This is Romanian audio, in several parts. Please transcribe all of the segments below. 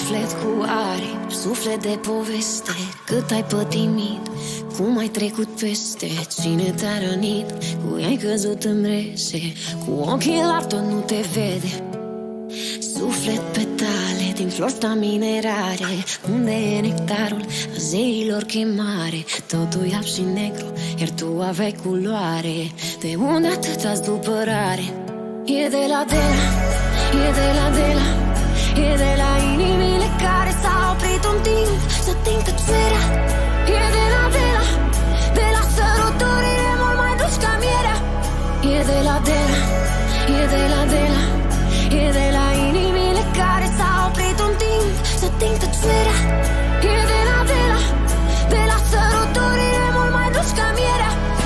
suflet cu aripi, suflet de poveste. Cât ai pătimit, cum ai trecut peste. Cine te-a rănit, cui ai căzut în brese. Cu ochii la tot nu te vede. Suflet petale din flori minerare. Unde e nectarul a zeilor chemare? Totul e alb și negru, iar tu aveai culoare. De unde atâta zdupărare? E de la, e de la, e de la inimile care s-au oprit un timp să ting tăcerea. E de la, de la săruturile mult mai dulci ca mierea. E de la, e de la, e de la inimile care s-au oprit un timp să ting tăcerea. E de la săruturile mult mai dulci ca mierea.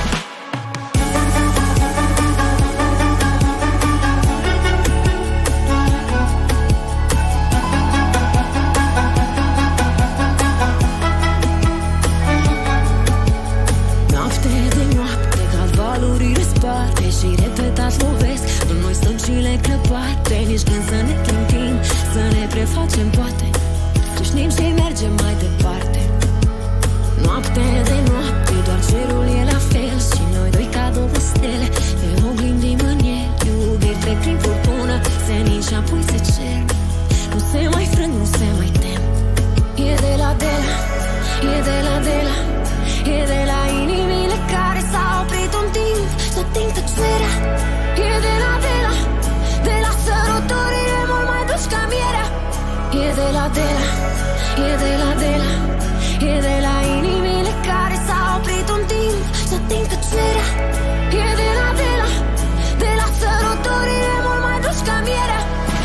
Și repetat lovesc, noi stăm și le clăpate. Nici când să ne clintim, să ne prefacem poate. Câșnim și mergem mai departe. Noapte de noapte, doar cerul e la fel. Și noi doi ca două stele, ne oglindim în el. Iubiri trec prin furtună, senin și apoi se cer. Nu se mai frâng, nu se mai tem. E de la, e de la, e de la inimile care s-au oprit un timp să ting tăcerea. E de la săruturile mult mai dulci ca mierea. E de la, e de la, e de la inimile care s-au oprit un timp să ting tăcerea. E de la săruturile mult mai dulci ca mierea.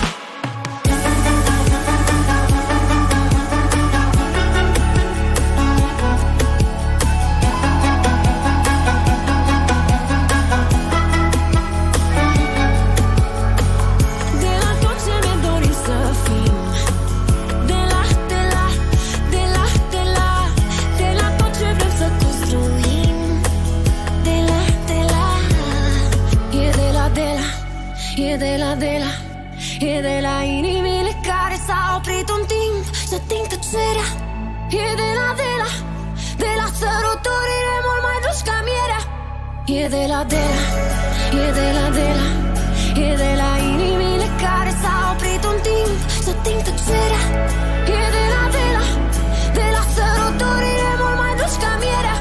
E de la inimile care s-au oprit un timp să ting tăcerea. E de la săruturile mult mai dulci ca mierea. E de la, e de la, e de la inimile care s-au oprit un timp să ting tăcerea. E de la săruturile mult mai dulci ca mierea.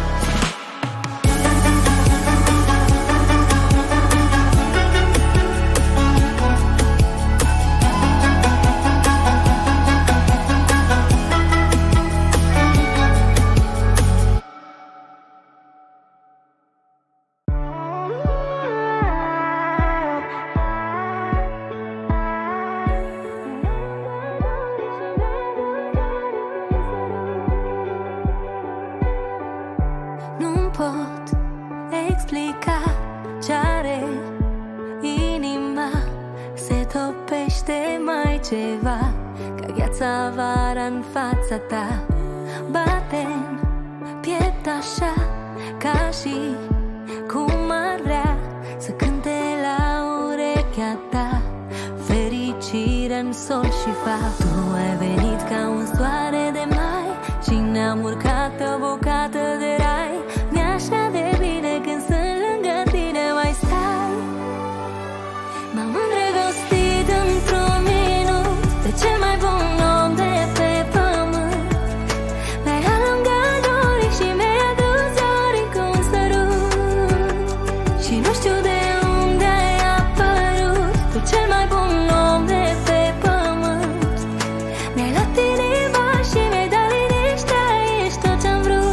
Ceva ca gheața vara în fața ta. Bate-n piept așa, ca și cum ar vrea să cânte la urechea ta fericirea în sol și fapt. Tu ai venit ca un soare de mai și ne-am urcat pe o bucată de rai. Mi-e așa de bine când sunt lângă tine, mai stai. M-am îndrăgostit într-un minut de cel mai bun om de pe pământ. Mi-ai alungat dorii și mi-ai adus zorii cu un sărut. Și nu știu de unde ai apărut, tu cel mai bun om de pe pământ. Mi-ai luat inima și mi-ai dat liniștea, ești tot ce-am vrut.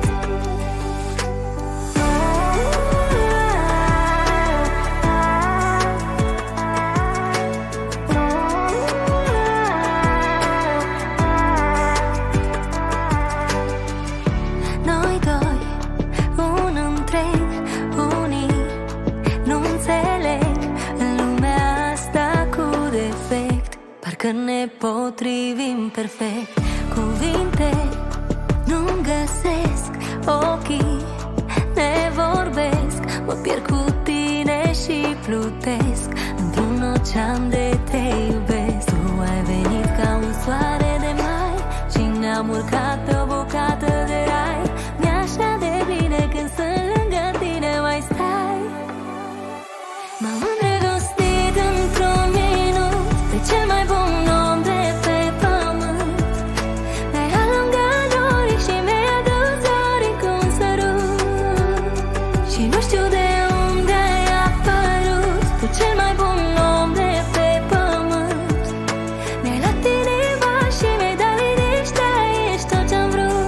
Noi doi, un întreg, unii nu înțeleg în lumea asta cu defect. Parcă ne potrivim perfect. Cuvinte nu-mi găsesc, ochii ne vorbesc. Mă pierd cu tine și plutesc într-un ocean de te iubesc. Tu ai venit ca un soare de M-am urcat pe o bucată de rai. Mi-e așa de bine când sunt lângă tine, mai stai. M-am îndrăgostit într-un minut de cel mai bun om de pe pământ. Mi-ai alungat dorii și mi-ai adus zorii cu un sărut. Și nu știu de unde ai apărut, tu cel mai bun om de pe pământ. Mi-ai luat inima și mi-ai dat liniște, ești tot ce-am vrut.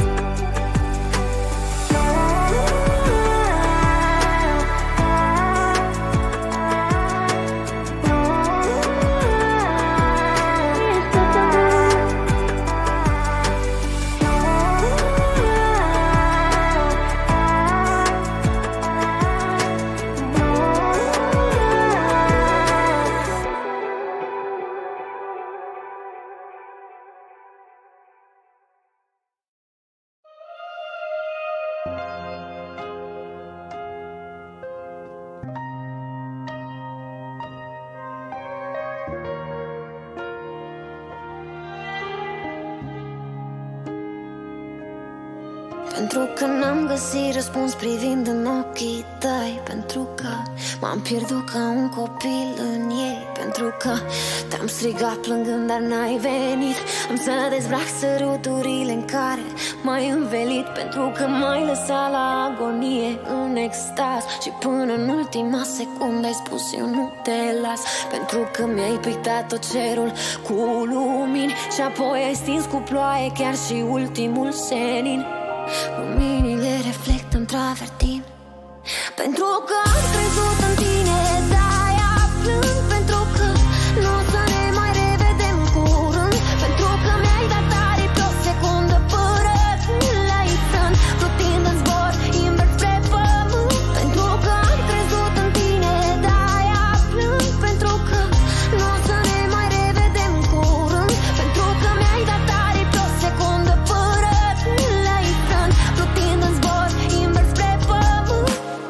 Pentru că n-am găsit răspuns privind în ochii tăi, pentru că m-am pierdut ca un copil în ei, pentru că te-am strigat plângând, dar n-ai venit. Am să dezbrac săruturile în care m-ai învelit, pentru că m-ai lăsat la agonie în extaz. Și până în ultima secundă ai spus eu nu te las, pentru că mi-ai pictat tot cerul cu lumini și apoi ai stins cu ploaie chiar și ultimul senin. Luminile reflectă în travertin, pentru că am crezut în tine, de-aia plâng. Pentru că nu o să ne mai revedem curând, pentru că mi-ai dat aripi o secundă fără l-ai frânt, plutind în zbor invers spre pământ. Pentru că am crezut în tine, de-aia plâng. Pentru că nu o să ne mai revedem curând, pentru că mi-ai dat aripi o secundă fără l-ai frânt, plutind în zbor invers spre pământ.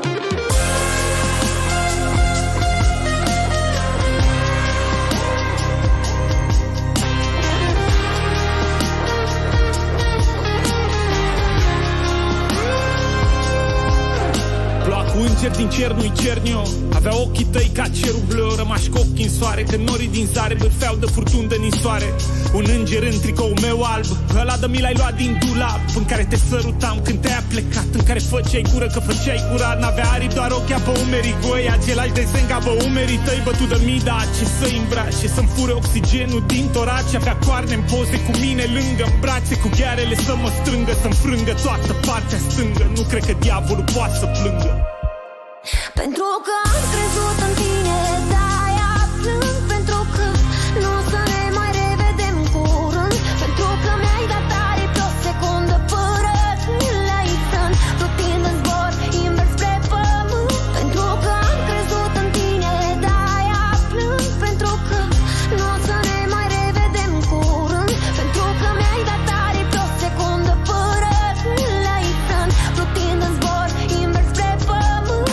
Ploua cu îngeri din cer, nu-i cerniu. Avea ochii tăi ca cerul bleu, rămași cu ochii în soare, că norii din zare bârfeau de furtuni de nisoare. Un înger în tricoul meu alb, ăla de mi l-ai luat din dulap, în care te sărutam când te-ai plecat, în care făceai gură că făceai curat. N-avea aripi, doar ochii pe umerii goi, același desen ca pe umerii tăi, bătut de mii, dar ce să-i îmbrace, să-mi fure oxigenul din torace. Avea coarne în poze cu mine lângă în brațe, cu ghearele să mă strângă, să-mi frângă toată partea stângă. Nu cred că diavolul poate să plângă. Pentru că am crezut în tine, de-aia plâng. Pentru că nu o să ne mai revedem curând, pentru că mi-ai dat aripi o secundă fără l-ai frânt, plutind în zbor invers spre pământ. Pentru că am crezut în tine, de-aia plâng. Pentru că nu o să ne mai revedem curând, pentru că mi-ai dat aripi o secundă fără l-ai frânt, plutind în zbor invers spre pământ.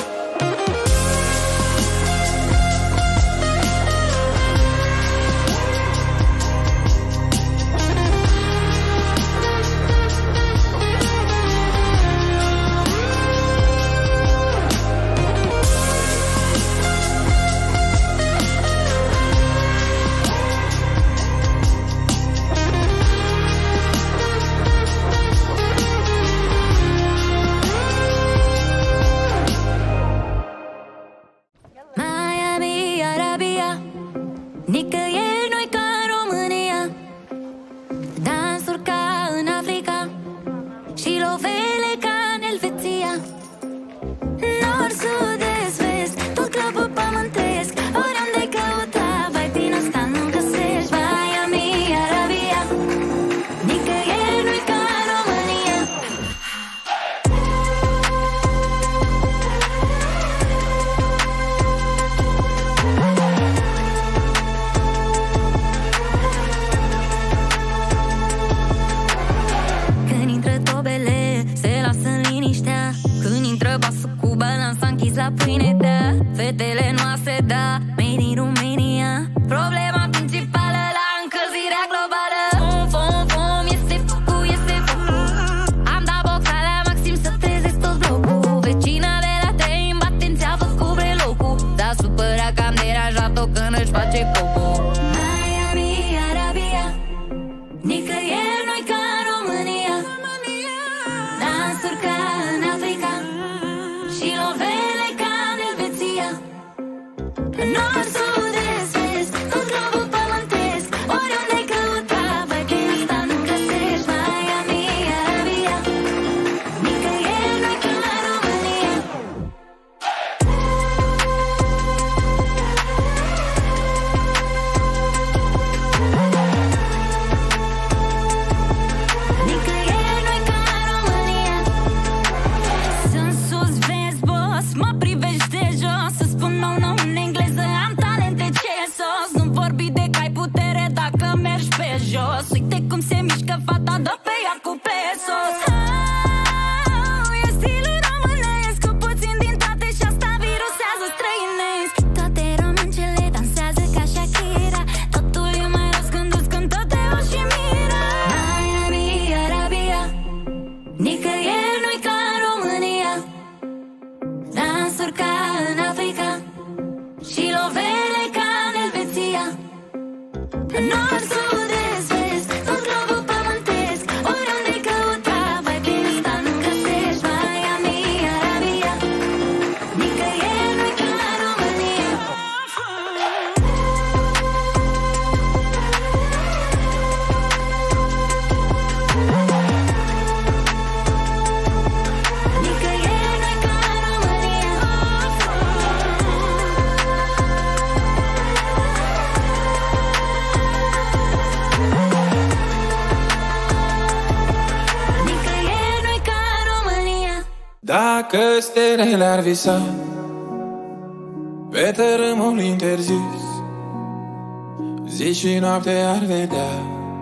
Miami, Arabia, nicăieri nu-i ca în România. Dansuri ca în Africa și lovele ca în Elveția. Nord, sud, est, vest, tot clubul pământesc. Oriunde ai căuta, vai din asta nu găsești. Miami, Arabia, nicăieri nu-i ca în România. Când intră tobele, se lasă în liniștea. Când intră basul cu balanța închis la pâine, da. Fetele noastre, da, made in Romania. Problema principală la încălzirea globală. Fum, fum, fum, este fata dă pe ea cu pesos. E stilul românesc, cu puțin din toate și asta virusează străinesc. Toate româncele dansează ca Shakira, totul e mai răs când îți cântă Teo și Mira. Miami, Arabia, nicăieri nu-i ca în România. Dansuri ca în Africa și lovele ca în Elveția. Nord, sud, est, vest, tot globul pământesc, oriunde-i căuta, vai bine ăsta nu găsești. Miami, Arabia, nicăieri nu-i ca în România. Nicăieri nu-i ca în România. Nicăieri nu-i ca în România. Dacă stelele ar visa pe tărâmul interzis, zi și noapte ar vedea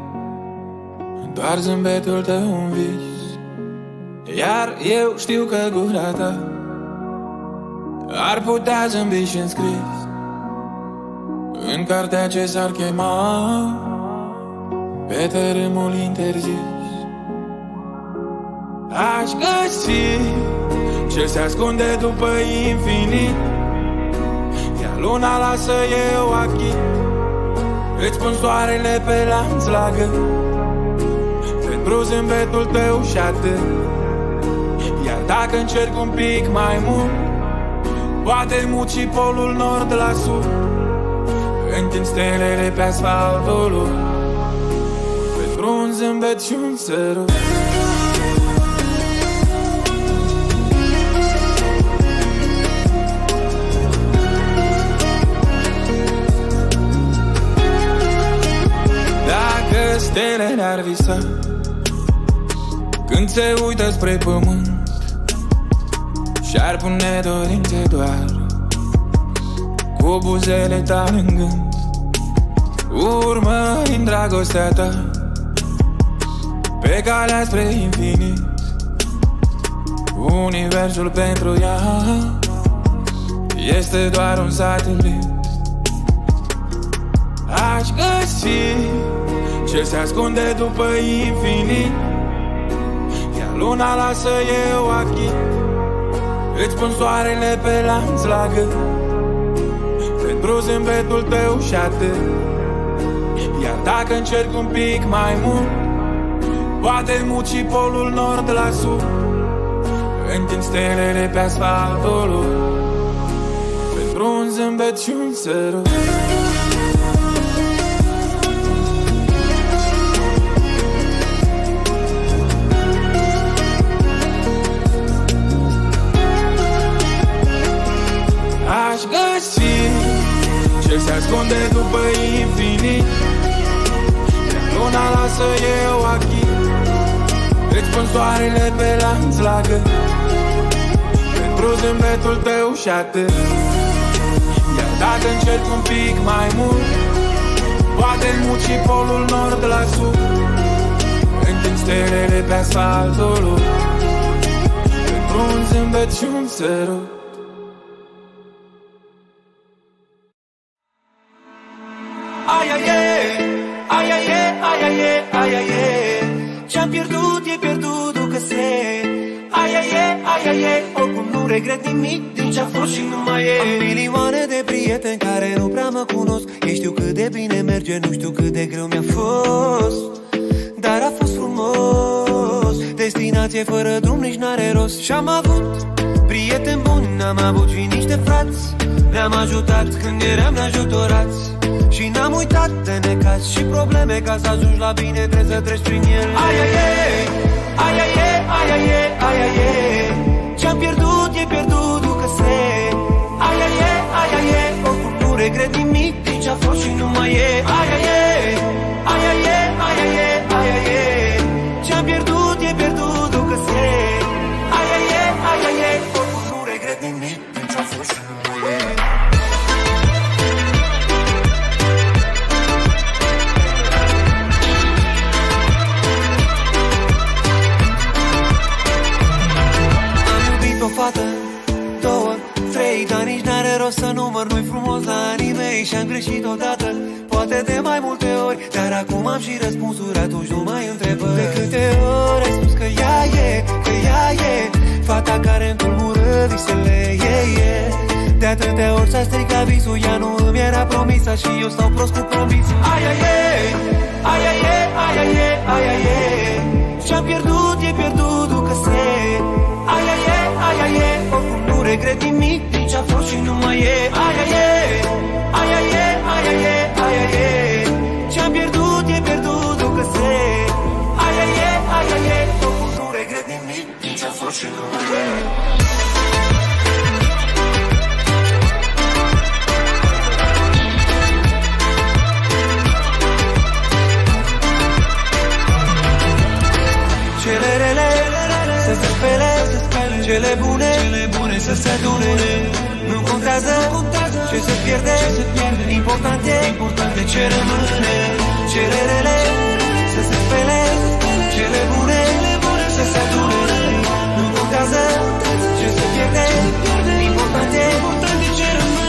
doar zâmbetul tău un vis. Iar eu știu că gura ta ar putea zâmbi și înscris în cartea ce s-ar chema pe tărâmul interzis. Aș găsi ce se ascunde după infinit, iar luna lasă eu achit. Îți pun soarele pe lanț la gât, pentru zâmbetul tău și atât. Iar dacă încerc un pic mai mult, poate mut și polul nord la sud. Întind stelele pe asfaltul lui, pentru un zâmbet și un sărut. Dacă stelele ar visa când se uită spre pământ și-ar pune dorințe doar cu buzele tale în gând, urmărind dragostea ta pe calea spre infinit, universul pentru ea este doar un satelit. Aș găsi ce se ascunde după infinit, iar luna lasă eu achit. Îți pun soarele pe lanț la gât, pentru zâmbetul tău și atât. Iar dacă încerc un pic mai mult, poate mut și polul nord la sud. Întind stelele pe asfaltul lui, pentru un zâmbet și un sărut. Aș găsi ce se ascunde după infinit, iar luna lasă eu achit. Îți pun soarele pe lanț la gât, pentru zâmbetul tău și atât. Iar dacă încerc un pic mai mult, poate mut și polul nord la sud. Întind stelele pe asfaltul lui, pentru un zâmbet și un sărut. Ai, ai, ai, ai, ai, ai, ai, ai, ai, ce-am pierdut e pierdut, ducă-se. Ai, ai, ai, ai, ai, oricum nu regret nimic din ce-a fost și nu mai e. Am milioane de prieteni care nu prea mă cunosc. Ei știu cât de bine merge, nu știu cât de greu mi-a fost, dar a fost frumos. Destinație fără drum nici n-are rost. Și-am avut prieteni buni, n-am avut și niște frați. Ne-am ajutat când eram neajutorați și n-am uitat de necaz și probleme. Ca să ajungi la bine trebuie să treci prin ele. Ai, ai, ai, ai, ai, ai, ai, ai, ai, ce-am pierdut e pierdut, ducă-se. Ai, ai, ai, ai, ai, oricum nu regret nimic din ce-a fost și nu mai e. Ai, ai, ai, ai, ai, ai, ai, ai, ai, ce-am pierdut e pierdut, ducă-se. Ai, ai, ai, ai, ai, oricum nu regret nimic din ce-a fost și nu mai e. rost să număr, nu-i frumos la anii mei. Și-am greșit odată, poate de mai multe ori, dar acum am și răspunsuri, atunci nu mai întrebări. De câte ori ai spus că ea e fata care-mi tulbură visele, de atâtea ori s-a stricat visul, ea nu îmi era promisă și eu stau prost cu promisul. Ce-am pierdut, e pierdut, ducă se. Oricum nu regret nimic, nici a fost și nu mai e. Ce-am pierdut, e pierdut, ducă se. Oricum nu regret nimic, nici a fost și nu mai e. Cele rele să se spele, cele bune să se adune. Nu contează ce se pierde, important e ce rămâne. Cele rele să se spele, cele bune să se adune. Nu contează ce se pierde, important e ce rămâne.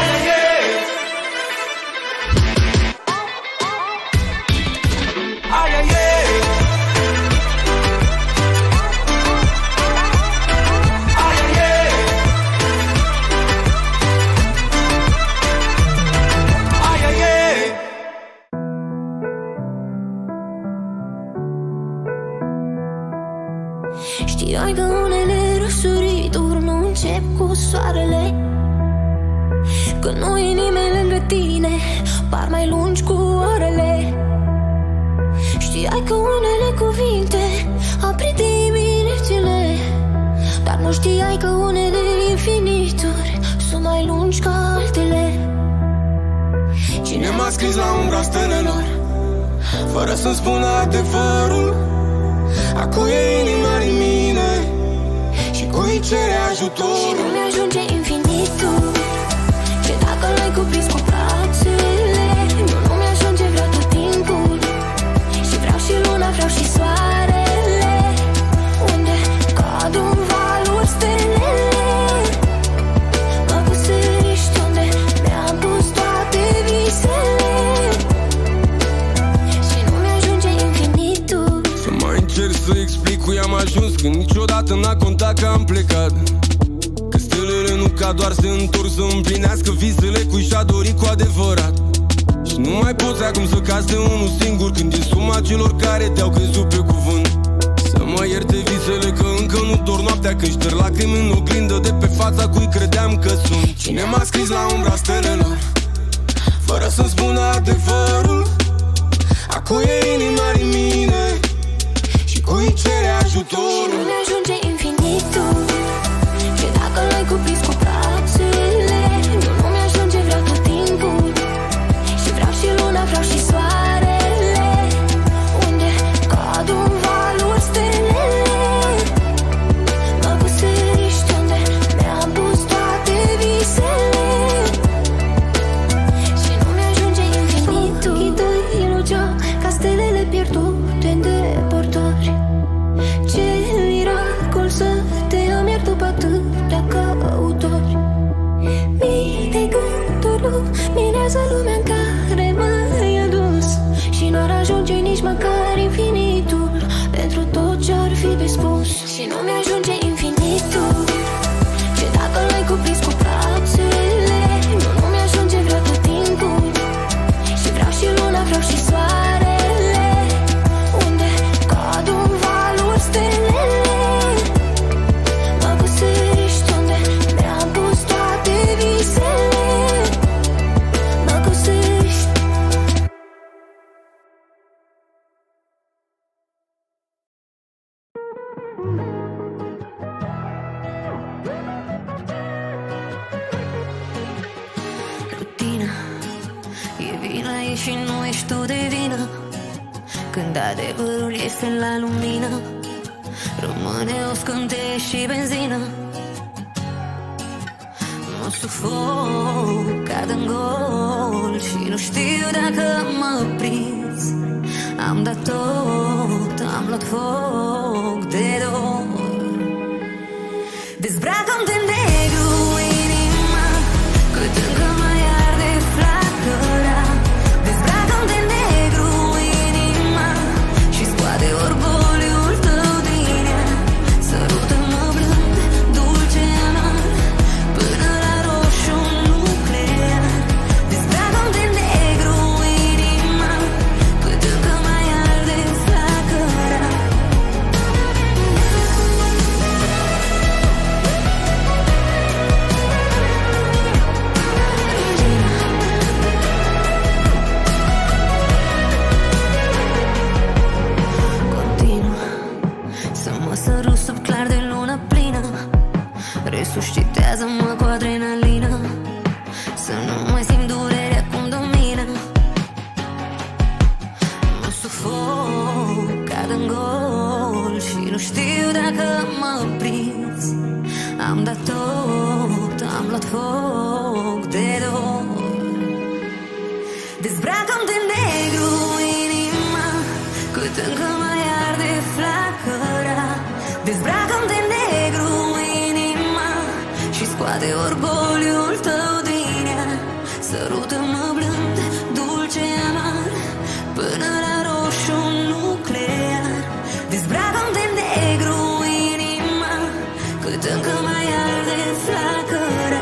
Știai că unele răsărituri nu încep cu soarele, că nu e nimeni lângă tine, par mai lungi cu orele. Știai că unele cuvinte aprind diminețile, dar nu știai că unele infinituri sunt mai lungi ca altele. Cine m-a scris la umbra stelelor, fără să-mi spună adevărul? Acu e inima din mine și cui cere ajutor. Și nu mi-ajunge infinitul, ce dacă l-ai cuprins cu brațele. Nu mi-ajunge, vreau tot timpul, și vreau și luna, vreau și soarele, unde cad în valuri stelele. Mă găsești unde mi-am pus toate visele, și nu mi-ajunge infinitul. Să mai încerc să explic cui am ajuns, când niciodată n-a contat că am plecat. Că stelele nu ca doar se întorc să împlinească visele cui și-a dorit cu adevărat. Și nu mai poți acum să cazi de unul singur, când e suma celor care te-au crezut pe cuvânt. Să mă ierte visele că încă nu dor noaptea, când șterg lacrimi în oglindă de pe fața cui credeam că sunt. Cine m-a scris la umbra stelelor, fără să-mi spună adevărul? Acu e inima din mine și cui cere ajutor. Și nu mi-ajunge infinitul, ce dacă l-ai cuprins cu brațele. Nu mi-ajunge, vreau tot timpul, și vreau și luna, vreau și soarele, unde cad în valuri stelele. Mă găsești unde mi-am pus toate visele, și nu mi-ajunge infinitul. Ghidă ilugea ca stelele pierdute în depărtări. Ce miracol să te am iar după atâtea căutări. Mii de gânduri luminează lumea în care m-ai adus, și n-ar ajunge nici măcar infinitul pentru tot ce-ar fi de spus. Și nu mi-ajunge infinitul, ce dacă l-ai cuprins cu brațele. Nu mi-ajunge, vreau tot timpul, și vreau și luna, vreau și soarele, unde cad în valuri stelele. Mă găsești unde mi-am pus toate visele. Mă găsești. Rutina e vina, e și nu ești tu de vină, când adevărul este la lumină. Rămâne o scânteie și benzină. Mă sufoc, cad în gol și nu știu dacă mă prins. Am dat tot, am luat foc de dor. Dezbracă-mi de negru inima, că Mă sărut sub clar de lună plină, resuscitează-mă cu adrenalină, să nu mai simt durerea cum domină. Mă sufoc, cad în gol și nu știu dacă mă prinzi. Am dat tot, am luat foc de dor. Dezbracă-mi de negru inima, cât încă mai arde flacăra. Dezbracă-mi de negru inima și scoate orgoliul tău din ea. Sărută-mă blând, dulce amar, până la roșu nuclear. Dezbracă-mi de negru inima, cât încă mai arde flacăra.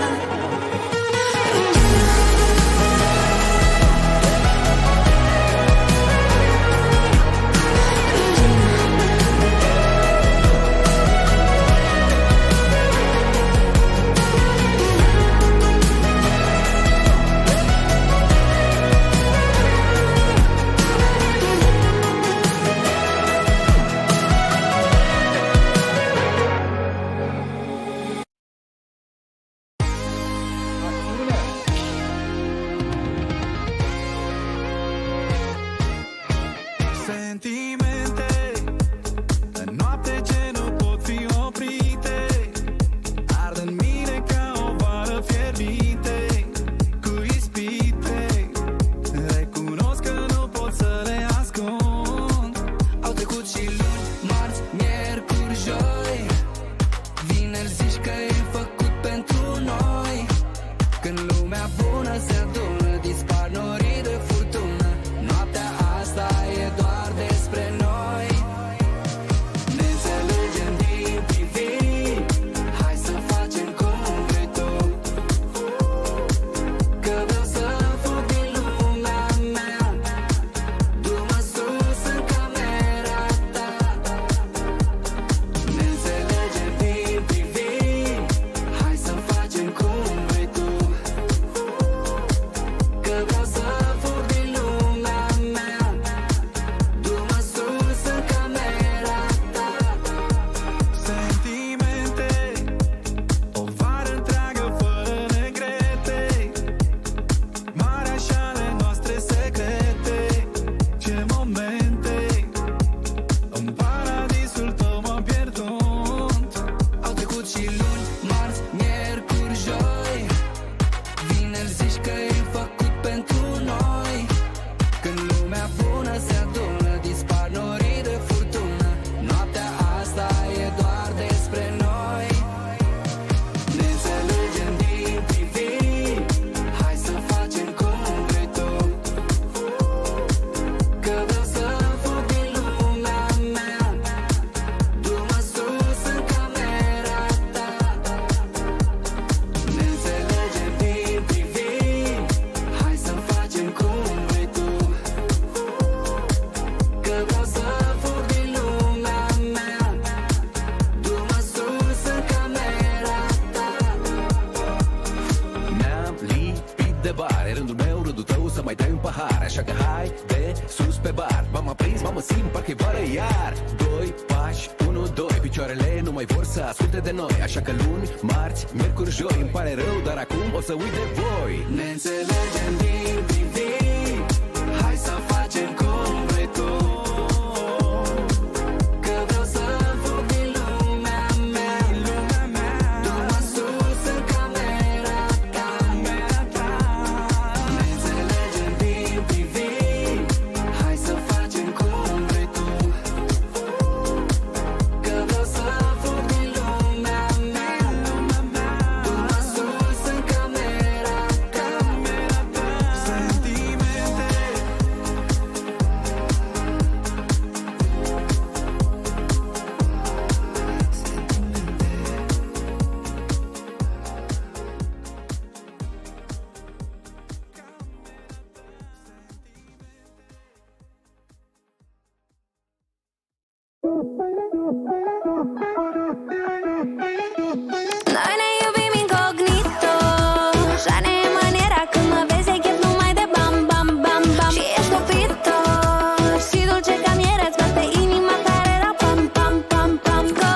Noi ne iubim incognito, așa ne e maniera, când mă vezi ai chef numai de bam, bam, bam, bam. Și ești copitor și dulce ca mierea, îți bate inima care era pam, pam, pam, pam.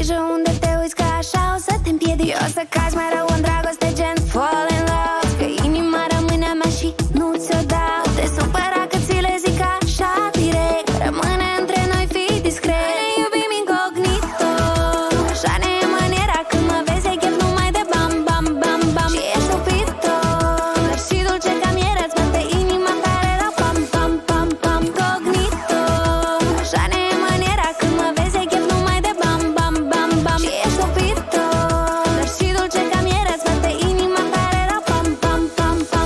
grijă unde te uiți, că așa o să te împiedici. Eu o să cazi mai rău în dragoste, gen fall in love. Că inima rămâne a mea și nu ți-o dau. Te supăra că ți le zic așa direct. Rămâne între noi, fii discret. Ne iubim incognito. Așa ne e maniera, când mă vezi ai chef numai de bam, bam, bam, bam. Și ești stupito, dar și dulce ca mierea, îți bate inima tare la pam, pam, pam, pam. Incognito. Așa ne e maniera, când mă vezi ai chef numai de bam, bam, bam, bam. Și ești stupito, dar și dulce ca mierea, îți bate inima tare la pam, pam, pam, pam.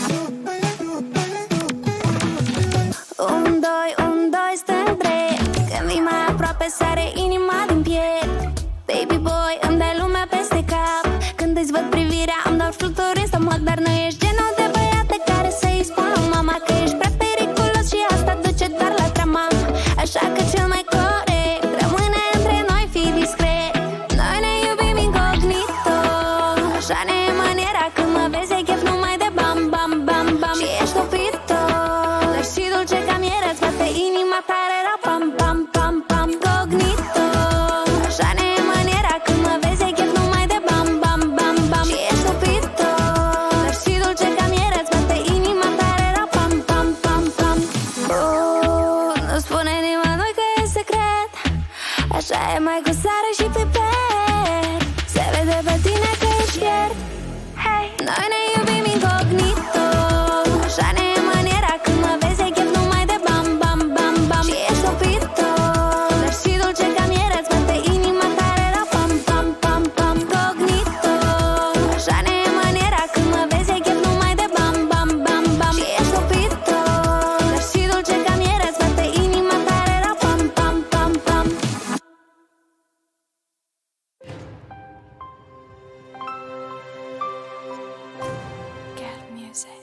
Un, doi, stâng drept. Când vii mai aproape sare inima din piept. Baby boy, îmi dai lumea peste cap. Când îți văd privirea îmi dau fluturi în stomac. Dar nu ești genul de băiate care să-i spună mama că ești prea periculos și asta duce doar la trama. Așa că cel mai corect rămâne între noi, fii discret. Noi ne iubim incognito. Așa ne e maniera, când mă vezi ai chef numai de bam, bam, bam, bam. Și ești stupito, dar și dulce ca mierea, îți bate inima tare la pam, pam, pam, pam. Incognito. Așa ne e maniera, când mă vezi ai chef numai de bam, bam, bam, bam. Și ești stupito, dar și dulce ca mierea, îți bate inima tare la pam, pam, pam, pam. Nu spune nimănui că e secret. Așa e mai cu sare și pipet. Se vede pe tine că ești fiert. Hey. Noi ne iubim incognito. Așa ne e maniera, când mă vezi ai chef numai de bam, bam, bam, bam. Și ești stupito, dar și dulce ca mierea, îți bate inima tare la pam, pam, pam, pam. Incognito. Așa ne e maniera, când mă vezi ai chef numai de bam, bam, bam, bam. Și ești stupito, dar și dulce ca mierea, îți bate inima tare la pam, pam, pam, pam. Get music.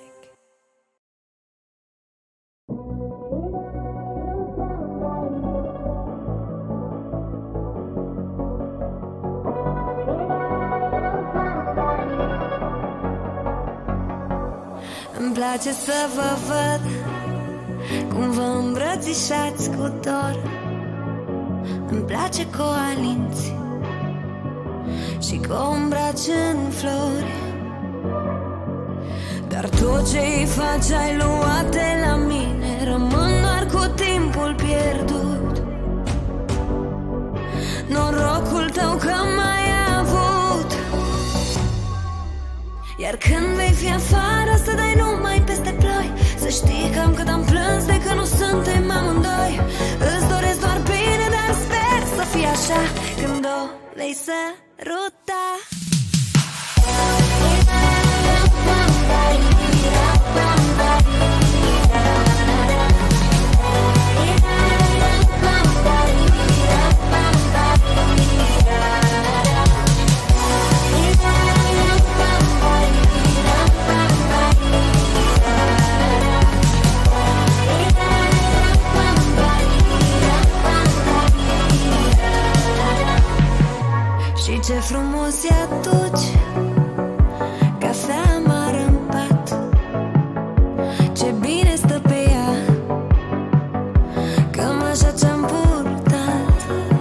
Îmi place să vă văd cum vă îmbrățișați cu dor. Îmi place că o alinți și că o îmbraci în flori. Dar tot ce-i faci ai luat de la mine. Rămân doar cu timpul pierdut. Norocul tău că m-ai avut. Iar când vei fi afară, să dai numai peste ploi. Să știi cam cât am plâns de că nu suntem amândoi. Îți doresc doar bine, dar sper să fie așa când o vei săruta. Și ce frumos e atunci, cafea amară în pat. Ce bine stă pe ea, cămașa ce-am purtat.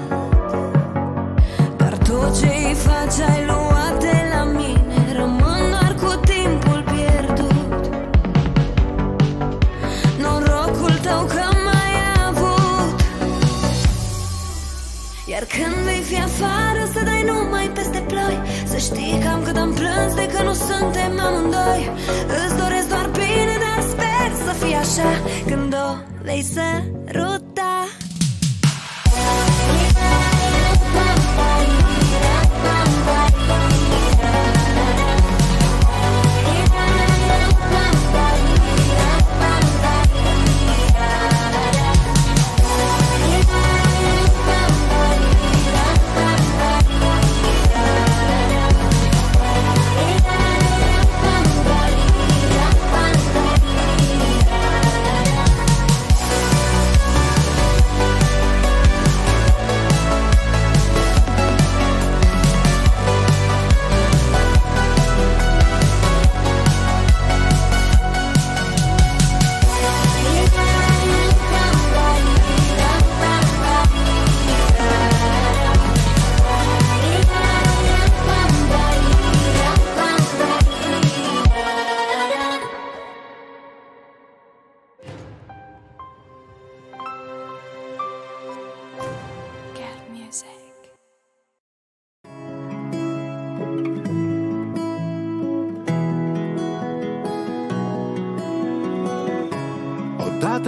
Dar tot ce-i faci ai luat de la mine. Rămân doar cu timpul pierdut. Norocul tău că m-ai avut. Iar când vei fi afară, să dai numai peste ploi. Să știi cam cât am plâns de că nu suntem amândoi. Îți doresc doar bine, dar sper să fie așa când o vei săruta.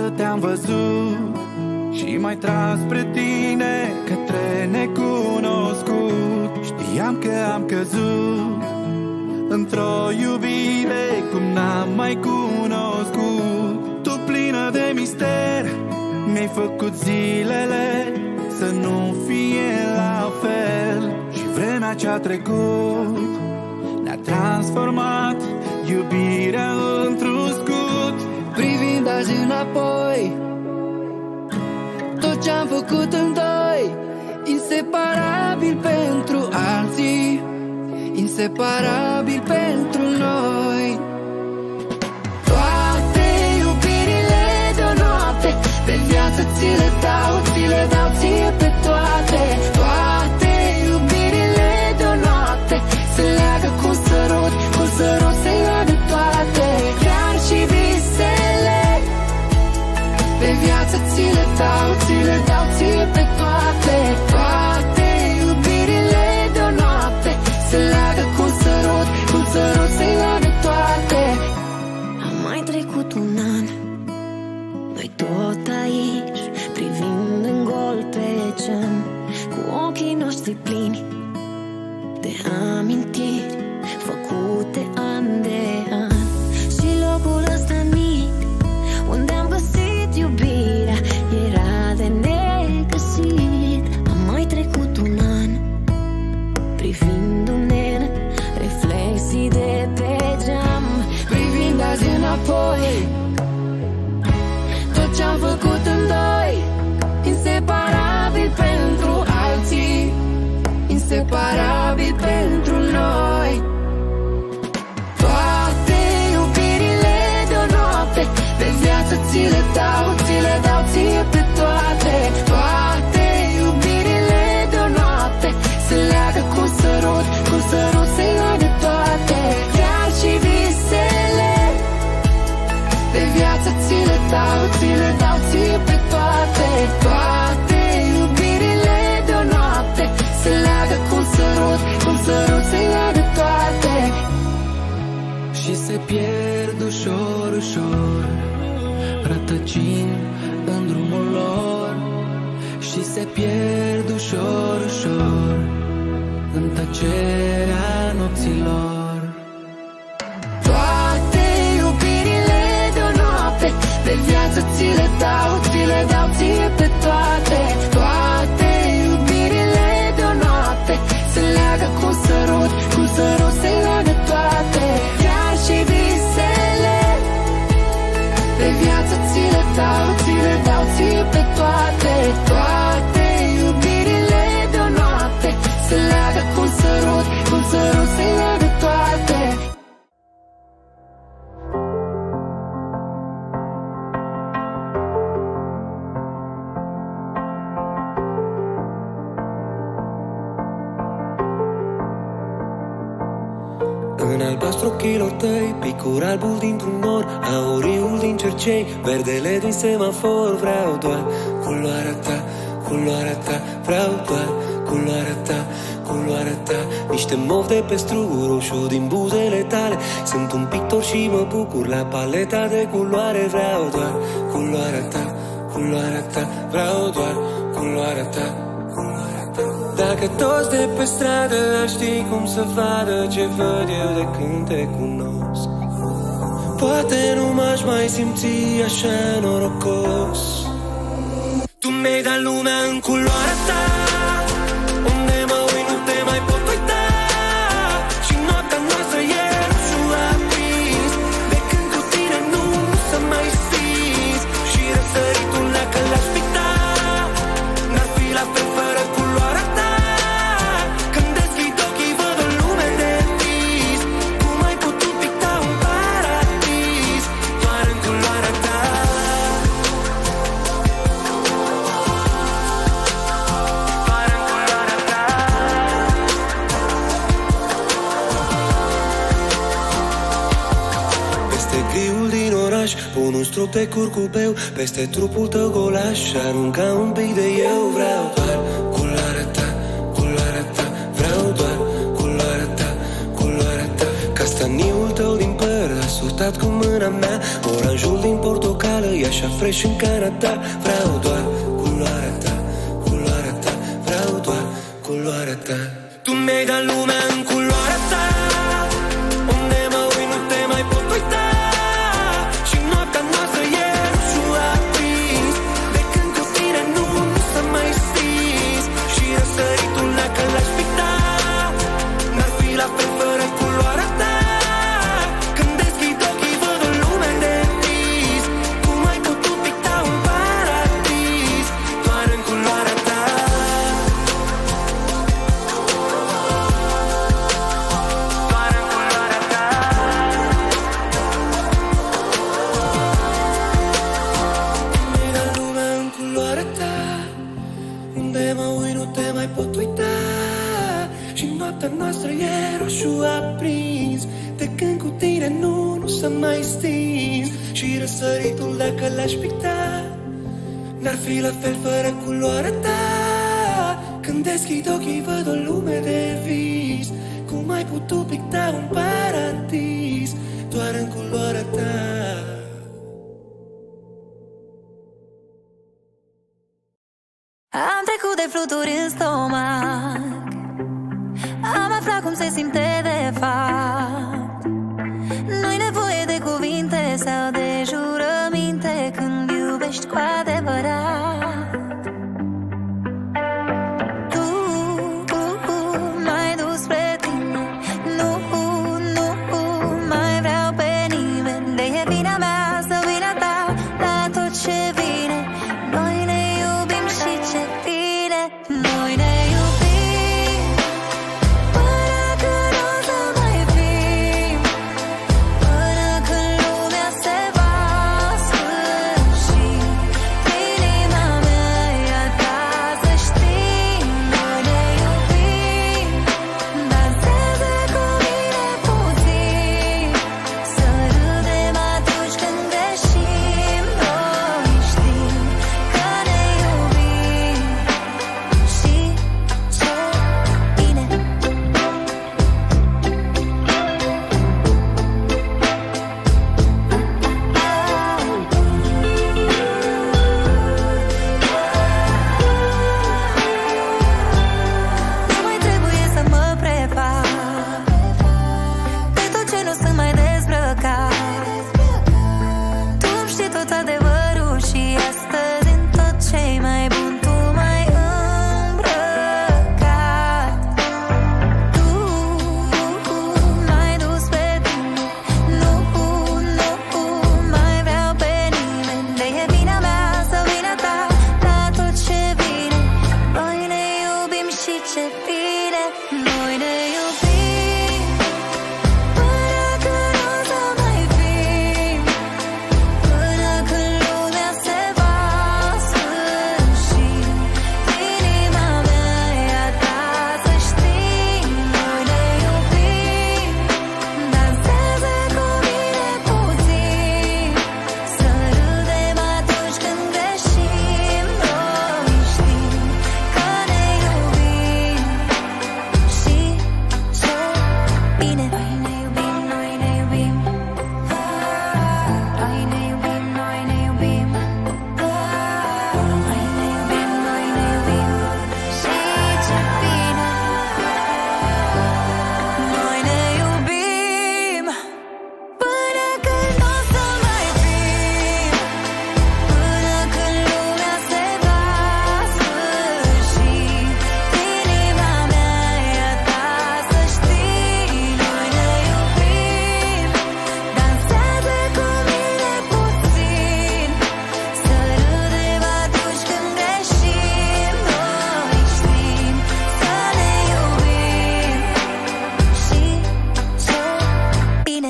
te-am văzut și m-ai tras spre tine, către necunoscut. Știam că am căzut într-o iubire cum n-am mai cunoscut. Tu plină de mister, mi-ai făcut zilele să nu fie la fel. Și vremea ce-a trecut ne-a transformat iubirea într-un scut. Privind azi înapoi, tot ce-am făcut în doi, inseparabil pentru alții, inseparabil pentru noi. Toate iubirile de-o noapte, pe viață ți le dau, ți le dau ție pe toate. Toate iubirile de-o noapte se leagă cu sărut, cu sărut se leagă toate. Chiar și visele pe viață ți le dau, ți le dau ție pe toate. Toate iubirile de-o noapte se leagă cu sărut, cu sărut se leagă toate. A mai trecut un an, noi tot aici, privind în gol pe geam, cu ochii noștri plini de amintiri făcute an de an. Și locul ăsta mic unde am găsit iubirea era de negăsit. A mai trecut un an, privindu-ne în reflexii de pe geam. Privind azi înapoi, tot ce-am făcut în doi, inseparabil pentru alții, inseparabil pentru noi. Toate iubirile de-o noapte, pe viață ți le dau, ți le dau ție pe toate. Toate iubirile de-o noapte se leagă cu sărut, cu sărut se leagă toate. Chiar și visele pe viață ți le dau, ți le dau ție pe toate. Toate iubirile de-o noapte se leagă cu sărut, cu sărut se leagă toate. Și se pierd ușor, ușor, rătăcind în drumul lor. Și se pierd ușor, ușor, în tăcerea nopților. Toate iubirile de-o noapte, pe viață ți le dau, ți le dau ție pe toate. Toate iubirile de-o noapte se leagă cu sărut, cu sărut se leagă toate. Chiar și visele pe viață ți le dau, ți le dau ție pe toate. Toate iubirile de-o noapte se leagă cu sărut, cu sărut se leagă toate. În albastru ochilor tăi, picur albul dintr-un nor, auriul din cercei, verdele din semafor. Vreau doar culoarea ta, culoarea ta, vreau doar culoarea ta, culoarea ta. Niște mov de pe struguri, roșu din buzele tale. Sunt un pictor și mă bucur la paleta de culoare. Vreau doar culoarea ta, culoarea ta, vreau doar culoarea ta, culoarea ta. Dacă toți de pe stradă ar ști cum să vadă ce văd eu de când te cunosc, poate nu m-aș mai simți așa norocos. Tu mi-ai dat lumea în culoarea ta, unde mă uit nu te mai pot uita. Și noaptea noastră e roșu aprins, de când cu tine nu s-a mai stins. Și răsăritul dacă l-aș picta, n-ar fi la fel fără culoarea ta. Când deschid ochii văd o lume de vis, cum ai putut picta un paradis doar în culoarea ta. Pun un strop de curcubeu peste trupul tău golaș și arunca un pic de eu. Vreau doar culoarea ta, culoarea ta, vreau doar culoarea ta, culoarea ta. Castaniul tău din păr asociat stat cu mâna mea, oranjul din portocală e așa fresh în cana ta. Vreau doar culoarea ta, culoarea ta, vreau doar culoarea ta. Tu mi-ai dat lumea în culoarea ta, unde mă uit nu te mai pot uita. Și noaptea noastră e roșu aprins, de când cu tine nu s-a mai stins. Și răsăritul dacă l-aș picta, n-ar fi la fel fără culoarea ta. Când deschid ochii văd o lume de vis, cum ai putut picta un paradis doar în culoarea ta. Doar în culoarea ta. Mi-ai dat lumea în culoarea ta, unde mă uit nu te mai pot uita. Și noaptea noastră e roșu aprins, de când cu tine nu s-a mai stins. Și răsăritul dacă l-aș picta, n-ar fi la fel fără culoarea ta. Când deschid ochii văd o lume de vis, cum ai putut picta un paradis doar în culoarea ta. Am trecut de fluturi în stomac, am aflat cum se simte de fapt. Nu-i nevoie de cuvinte sau de jurăminte când iubești cu adevărat. Tu m-ai dus spre tine, nu mai vreau pe nimeni. De e vina mea sau vina ta, la tot ce vine. Noi ne iubim și ce bine. Noi ne iubim până când o să mai fim, până când lumea se va sfârși. Inima mea e a ta, să știi. Noi ne iubim, dansează cu mine puțin, să râdem atunci când greșim. Noi știm că ne iubim și ce bine. Nu mai trebuie să mă prefac de tot ce nu sunt mai dezbrăcat. Tu îmi știi tot adevărul și astăzi în tot ce-i mai bun tu m-ai îmbrăcat. Tu m-ai dus pe tine, nu mai vreau pe nimeni. De e vina mea sau vina ta, la tot ce vine. Noi ne iubim și ce bine. Noi ne iubim până când o să mai fim, până când lumea se va sfârși. Inima mea e a ta, să știi. Noi ne iubim, dansează cu mine puțin, să râdem atunci când greșim. Noi știm că ne iubim și ce bine. Noi ne iubim, noi ne iubim, noi ne iubim, noi ne iubim, noi ne iubim, noi ne iubim și ce bine. Noi ne iubim până când o să mai fim, până când lumea se va sfârși. Inima mea e a ta, să știi. Noi ne iubim, dansează cu mine puțin, să râdem atunci când greșim. Noi știm să ne iubim și ce bine.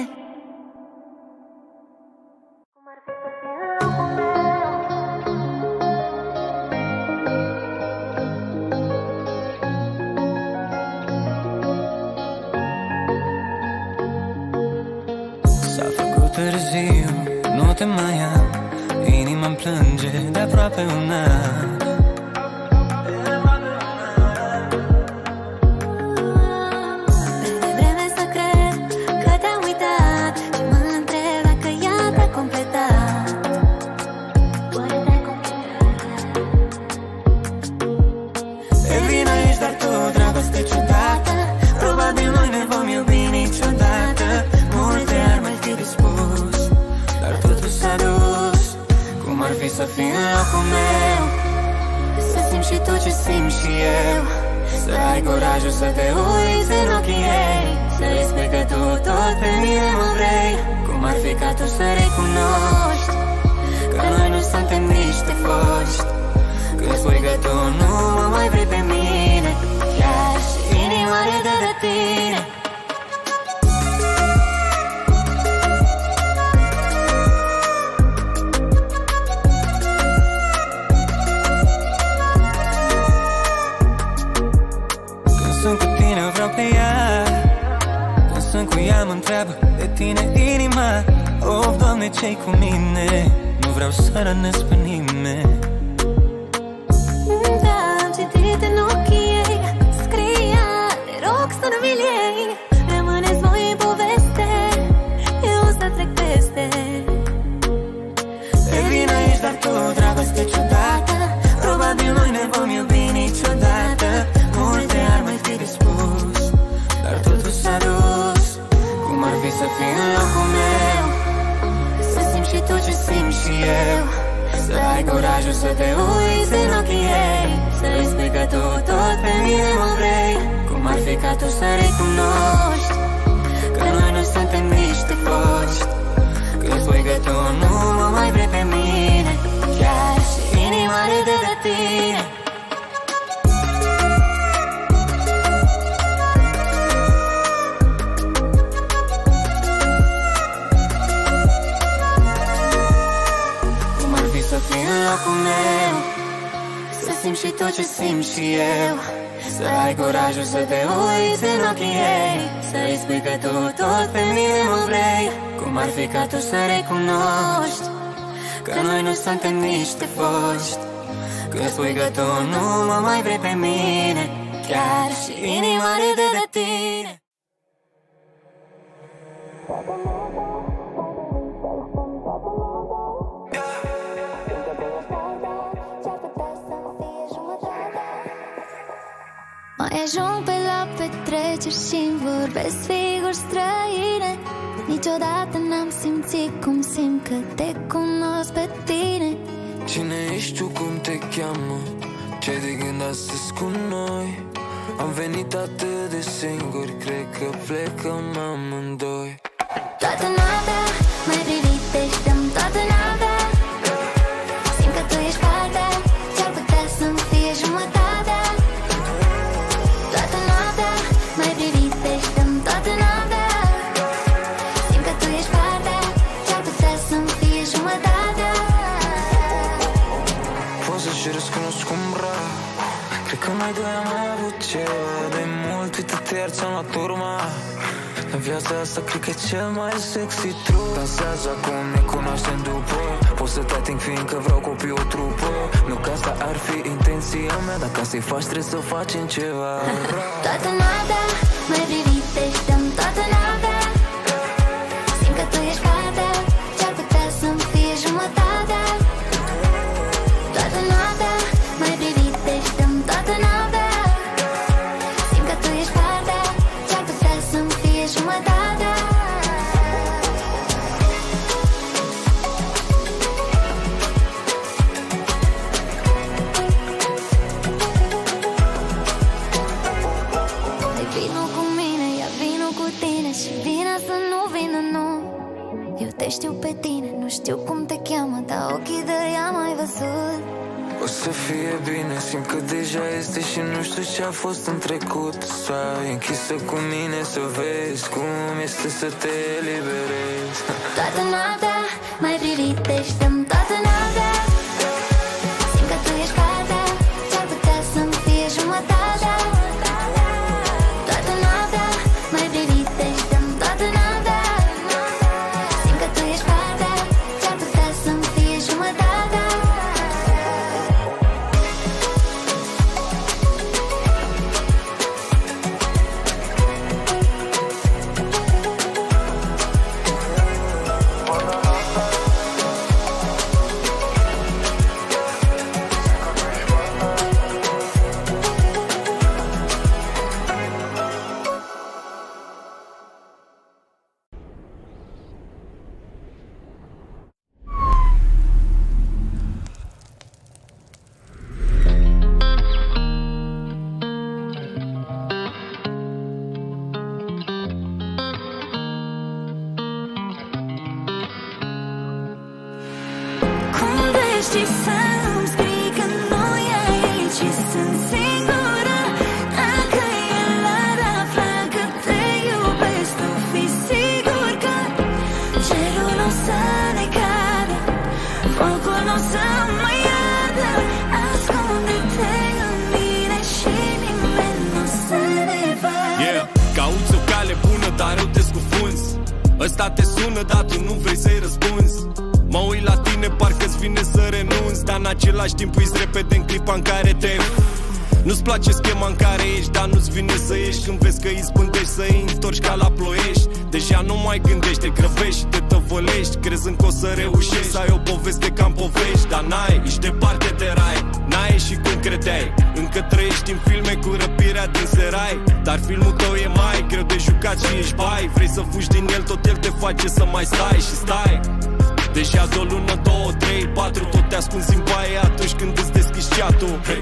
Cum ar fi să fie în locul meu? S-a făcut târziu, nu te mai am, inima-mi plânge de aproape un an. De vreme să cred că te-am uitat, ce mă întreb fii în locul meu, să simți și tu ce simt și eu, să ai curajul să te uiți în ochii ei, să-i spui că tu tot pe mine mă vrei. Cum ar fi ca tu să recunoști că noi nu suntem niște foști, când spui că tu nu mă mai vrei pe mine, chiar și inima râde de tine. Sunt cu tine, vreau pe ea. Când sunt cu ea, mă întreabă de tine inima. Of, Doamne, ce-i cu mine? Nu vreau să rănesc pe nimeni. Da, am citit în ochii ei, scria, te rog să nu mi-l iei. Rămâneți voi în poveste, eu o să trec peste. Te vin aici, dar tu, dragoste ciudată. Probabil noi ne vom iubi niciodată. Multe ar mai fi de spus, dar totul s-a dus. Cum ar fi să fii în locul meu, Să simți și tu ce simt și eu, să ai curajul să te uiți în ochii ei, să-i spui că tu tot pe mine mă vrei. Cum ar fi ca tu să recunoști că noi nu suntem niște foști, când spui că tu nu mă mai vrei pe mine, chiar și inima râde de tine. Să fii în locul meu, să simți și tu ce simt și eu, să ai curajul să te uiți în ochii ei, să-i spui că tu tot pe mine mă vrei. Cum ar fi ca tu să recunoști că noi nu suntem niște foști, când spui că tu nu mă mai vrei pe mine, chiar și inima râde de tine. mai ajung pe la petreceri și-mi vorbesc figuri străine. Niciodată n-am simțit cum simt că te cunosc pe tine. Cine ești tu, cum te cheamă? Ce-ai de gând astăzi cu noi? Am venit atât de singuri, cred că plecăm amândoi. Toată noaptea mai privit, te știam toată noaptea. Simt că tu ești partea ce-ar putea să-mi fie jumătatea. Toată noaptea mai privit, te știam toată noaptea. Simt că tu ești partea ce-ar putea să-mi fie jumătatea. Poți să-și răscunosc cum rău, cred că noi doi am mai avut ceva de mult. Uite-te, iar ți-am luat urma. În viața asta cred că e cel mai sexy trup. Dansează acum, ne cunoaștem după. Pot să te ating fiindcă vreau copii o trupă. Nu că asta ar fi intenția mea, dar ca să-i faci trebuie să facem ceva. Toată noaptea mai privit, te știam toată noaptea. Simt că tu ești partea ce-ar putea să-mi fie jumătatea. Toată noaptea mai privit, te știam toată noaptea. Simt că tu ești partea ce-ar putea să-mi fie jumătatea. Vino cu mine, ia vino cu tine și vine să nu vină, nu. Eu te știu pe tine, nu știu cum te cheamă, dar ochii de ea mai văzut. O să fie bine, simt că deja este și nu știu ce-a fost în trecut. Stai închisă cu mine să vezi cum este să te eliberezi. Toată noaptea mai privit, te știam toată noaptea. Simt că tu ești partea ce-ar putea să-mi fie jumătatea. Toată noaptea mai privit, te știam toată noaptea. Simt că tu ești partea ce-ar putea să-mi fie jumătatea. și să-mi scrii că nu e aici și sunt singură. Dacă el ar afla că te iubesc, tu fii sigur că cerul o să ne cadă, focul o să mă iadă. Ascunde-te în mine și nimeni nu o să ne vadă. Yeah, cauți o cale bună, dar eu te scufunzi. Ăsta te sună, dar tu nu vrei să-i răspunzi. Mă uit la tine, parcă-ți vine să renunți, dar în același timp uiți repede în clipa în care te... Nu-ți place schema în care ești, dar nu-ți vine să ieși când vezi că izbândești să-i întorci ca la Ploiești. Deja nu mai gândești, te grăbești și te tăvălești, crezând că o să reușești să ai o poveste ca în povești. Dar n-ai, ești departe de rai, n-ai și cum credeai. Încă trăiești în filme cu răpirea din serai, dar filmul tău e mai greu de jucat și ești bai. Vrei să fugi din el, tot el te face să mai stai și stai. Deja de o lună, 2, 3, 4, tot te ascunzi în baie atunci când îți deschizi chat-ul. Hey.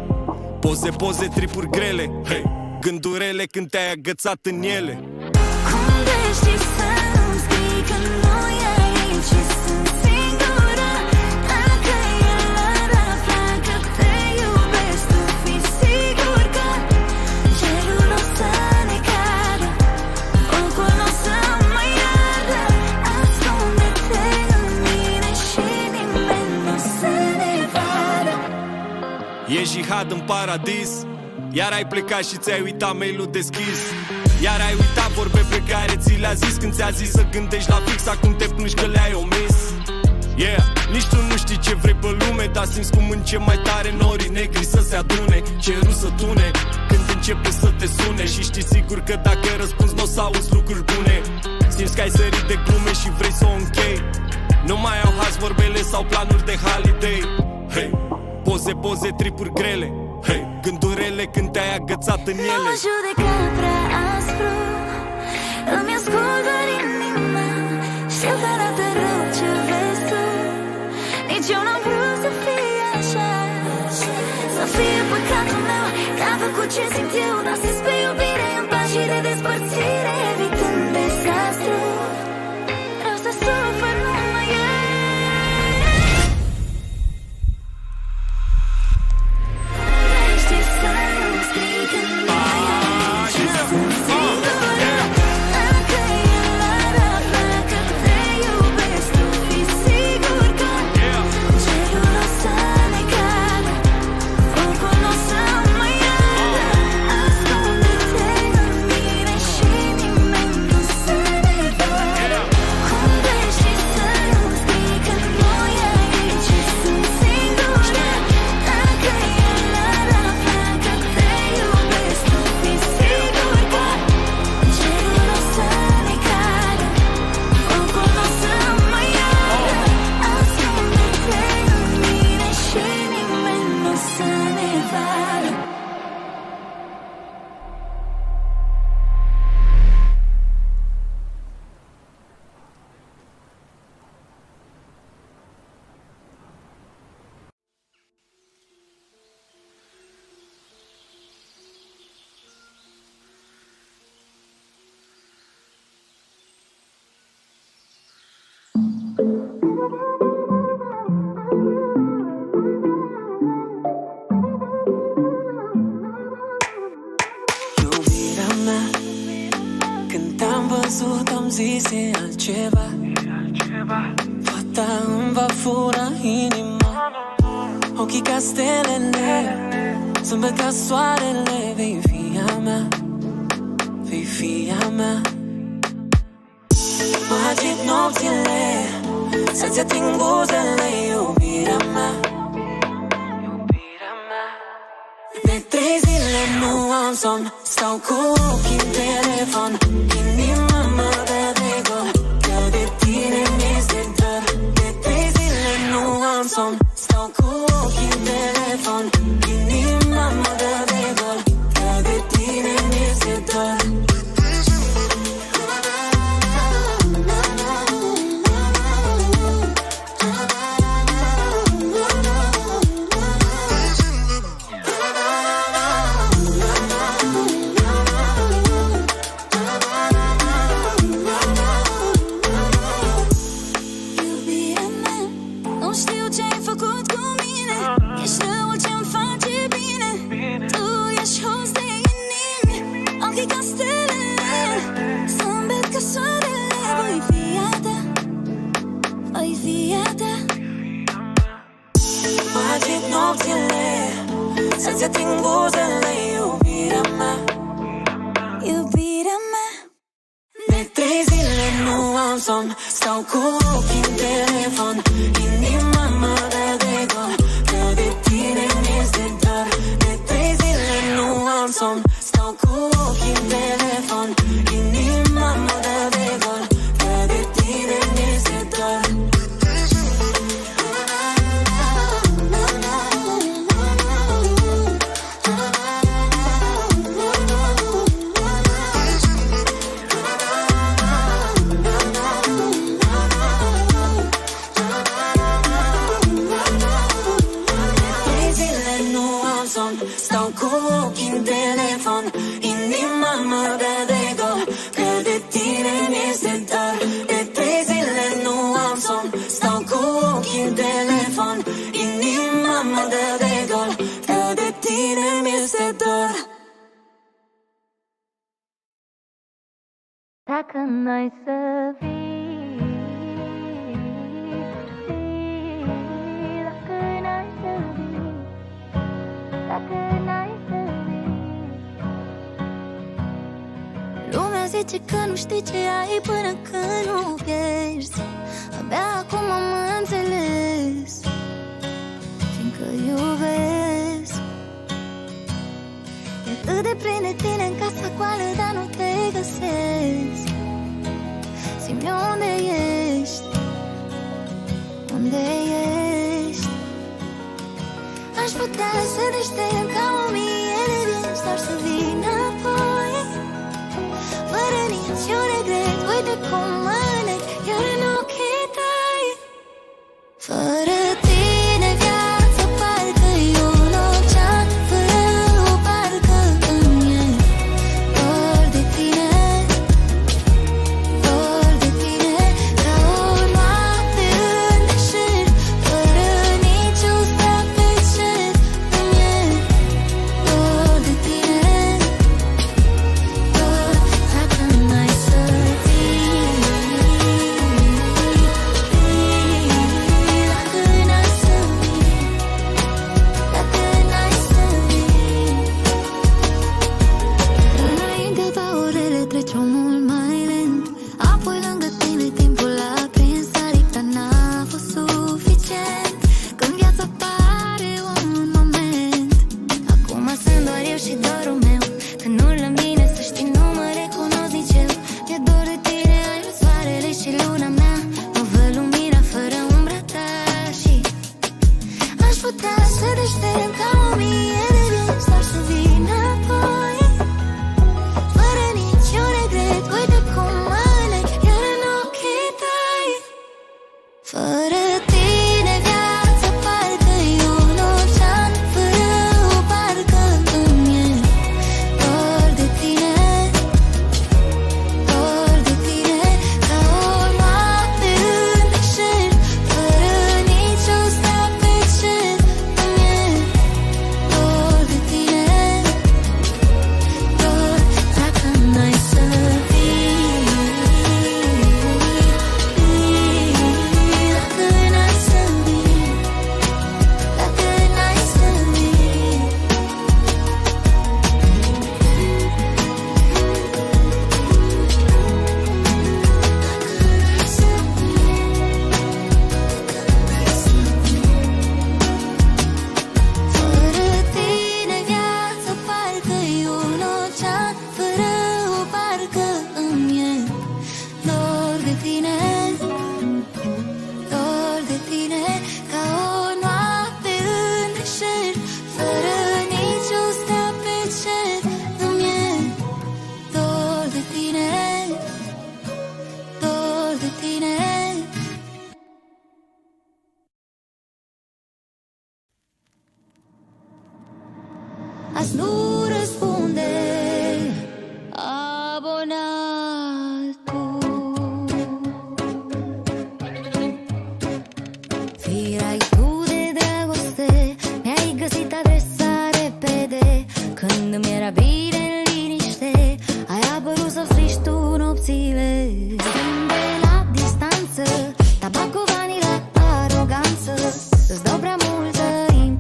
Poze, poze, tripuri grele, hey. Gândurile când te-ai agățat în ele. Cum de știi să-mi scrii că nu e aici și sunt singură? Dacă el ar afla că te iubesc, tu fii sigur că cerul o să ne cadă, focul o să mă iadă. Ascunde-te în mine și nimeni nu o să ne vadă. E jihad în paradis, iar ai plecat și ți-ai uitat mail-ul deschis. Iar ai uitat vorbe pe care ți le-a zis când ți-a zis să gândești la fix, acum te plângi că le-ai omis. Yeah, nici tu nu știi ce vrei pe lume, dar simți cum încep mai tare norii negri să se adune, cerul să tune când începe să te sune. Și știi sigur că dacă răspunzi n-o să auzi lucruri bune. Simți că ai sărit de glume și vrei să o închei. Nu mai au haz vorbele sau planuri de holiday. Hey, poze, poze, tripuri grele, hey. Gândurile când te-ai agățat în ele. Nu mă judeca prea aspru, îmi ascult doar inima. Știu că arată rău ce vezi tu, nici eu n-am vrut să fie așa, să fie păcatul meu că am făcut ce simt eu. Dar sus pe iubire în pași și de despărțire, evitând dezastru. Vreau să sufăr numai eu. Am zis e altceva, fata îmi va fura inima. Ochii ca stelele, zâmbet ca soarele. Vei fi a mea, vei fi a mea. Mă agit nopțile să-ți ating buzele, iubirea mea. De 3 zile nu am somn, stau cu ochii în telefon. Inima mă dă de gol, că de tine mi-este dor. De 3 zile nu am somn, stau cu ochii în telefon. Inima mă dă de gol, că de tine mi-este dor. Nu știu ce ai făcut agit nopțile, să-ți ating buzele, iubirea mea, iubirea mea. De 3 zile nu am somn, stau cu ochii în telefon, inima mă dă de gol, că de tine mi-este dor. De 3 zile nu am somn, stau cu ochii în telefon, inima mă dă de gol, că de tine mi-este dor. Stau cu ochii în telefon, inima mă dă de gol, că de tine mi-este dor. De 3 zile nu am somn, stau cu ochii în telefon, inima mă dă de gol, că de tine mi-este dor. Dacă n-ai să vii, dacă n-ai să vii, dacă n-ai să vii. Lumea zice că nu știi ce ai până când nu pierzi. Abia acum am înțeles, fiindcă iubesc. E atât de plin de tine în casa goală, dar nu te găsesc. Zi-mi unde ești, unde ești. Aș putea să deștept ca 1000 de vieți, doar să vii înapoi, fără niciun regret. Uite cum mă nec, iar în ochii tăi. Fără tine viața parcă-i un ocean, fără o barcă îmi e dor de tine, dor de tine. Ca o noapte în deșert, fără niciun stat pe cer, îmi e dor de tine, dor. Dacă n-ai să vii, dacă n-ai să vii, dacă n-ai să vii. Înainte ca orele treceau mult mai lent, apoi lângă tine timpul a prins aripi, dar n-a fost suficient. Când viața pare un moment, acum sunt doar eu și dorul meu. Când nu la mine, să știi, nu mă recunosc nici eu. Mi-e dor de tine, ai vrut soarele și luna mea, mă văd lumina fără umbra ta. Și aș putea să deștept ca 1000 de vieți, doar să vii înapoi, fără niciun regret. Uite cum mă nec, iar în ochii tăi. Fără tine viața parcă-i un ocean, fără o barcă îmi e dor de tine, dor de tine. Ca o noapte în deșert, fără niciun stat pe cer, îmi e dor de tine, dor. Dacă n-ai să vii, dacă n-ai să vii, dacă n-ai să vii. Fără tine viața parcă-i un ocean, fără o barcă îmi e dor de tine, dor de tine. Ca o noapte în deșert, fără niciun stat pe cer, îmi e dor de tine, dor de tine. Azi nu răspunde abonatul. Firai tu de dragoste, mi-ai găsit adresa repede. Când îmi era bine în liniște, ai apărut să frici tu nopțile. Schimbe la distanță, tabacul, vanila, aroganță, îți dau prea multă importanță.